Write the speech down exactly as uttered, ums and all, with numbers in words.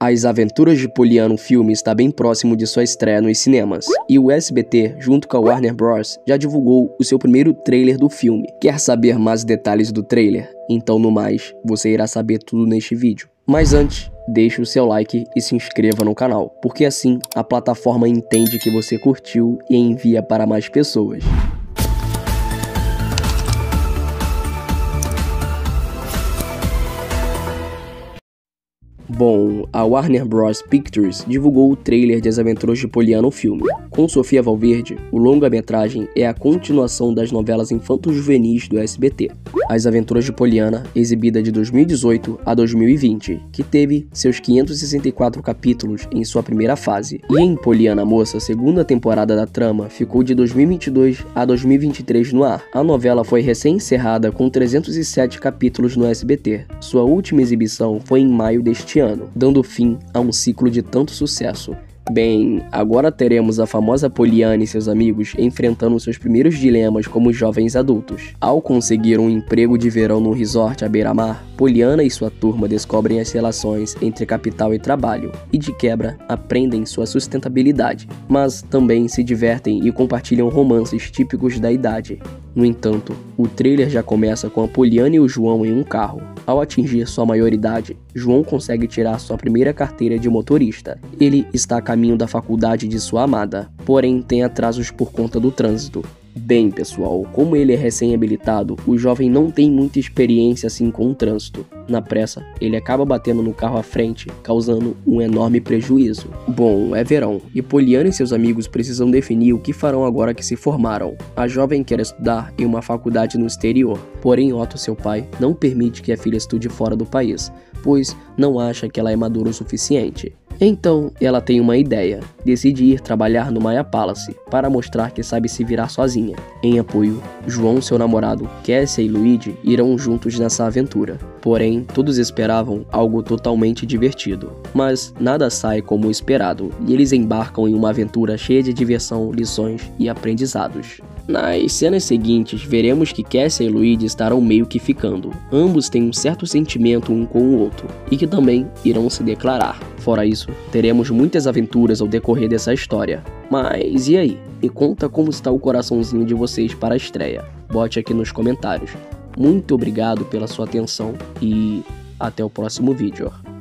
As Aventuras de Poliana, o filme, está bem próximo de sua estreia nos cinemas, e o S B T, junto com a Warner Bros., já divulgou o seu primeiro trailer do filme. Quer saber mais detalhes do trailer? Então, no mais, você irá saber tudo neste vídeo. Mas antes, deixe o seu like e se inscreva no canal, porque assim a plataforma entende que você curtiu e envia para mais pessoas. Bom, a Warner Bros. Pictures divulgou o trailer de As Aventuras de Poliana, o filme. Com Sofia Valverde, o longa-metragem é a continuação das novelas infanto-juvenis do S B T. As Aventuras de Poliana, exibida de dois mil e dezoito a dois mil e vinte, que teve seus quinhentos e sessenta e quatro capítulos em sua primeira fase. E em Poliana Moça, a segunda temporada da trama ficou de dois mil e vinte e dois a dois mil e vinte e três no ar. A novela foi recém-encerrada com trezentos e sete capítulos no S B T. Sua última exibição foi em maio deste ano, dando fim a um ciclo de tanto sucesso. Bem, agora teremos a famosa Poliana e seus amigos enfrentando seus primeiros dilemas como jovens adultos. Ao conseguir um emprego de verão num resort à beira-mar, Poliana e sua turma descobrem as relações entre capital e trabalho, e de quebra aprendem sua sustentabilidade, mas também se divertem e compartilham romances típicos da idade. No entanto, o trailer já começa com a Poliana e o João em um carro. Ao atingir sua maioridade, João consegue tirar sua primeira carteira de motorista. Ele está a caminho da faculdade de sua amada, porém tem atrasos por conta do trânsito. Bem, pessoal, como ele é recém-habilitado, o jovem não tem muita experiência assim com o trânsito. Na pressa, ele acaba batendo no carro à frente, causando um enorme prejuízo. Bom, é verão, e Poliana e seus amigos precisam definir o que farão agora que se formaram. A jovem quer estudar em uma faculdade no exterior, porém Otto, seu pai, não permite que a filha estude fora do país, pois não acha que ela é madura o suficiente. Então, ela tem uma ideia, decide ir trabalhar no Maya Palace, para mostrar que sabe se virar sozinha. Em apoio, João, seu namorado, Cassia e Luigi irão juntos nessa aventura. Porém, todos esperavam algo totalmente divertido. Mas nada sai como esperado, e eles embarcam em uma aventura cheia de diversão, lições e aprendizados. Nas cenas seguintes, veremos que Cassia e Luigi estarão meio que ficando. Ambos têm um certo sentimento um com o outro, e que também irão se declarar. Fora isso, teremos muitas aventuras ao decorrer dessa história. Mas e aí? Me conta como está o coraçãozinho de vocês para a estreia. Bote aqui nos comentários. Muito obrigado pela sua atenção e até o próximo vídeo.